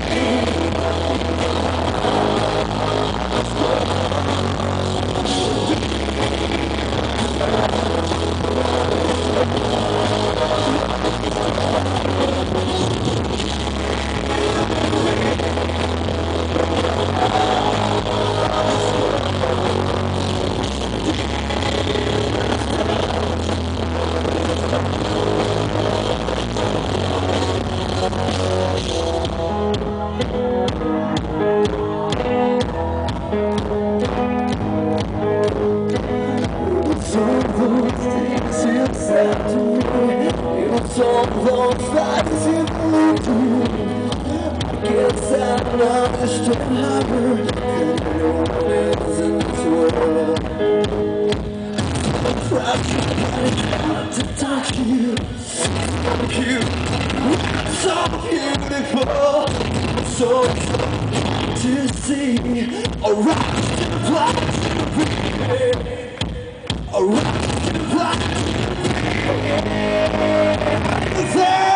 All those lies you do, I guess I don't understand how everyone is in this world. I'm proud to touch you, so beautiful, so to see, a rock to the black, a rock to the black.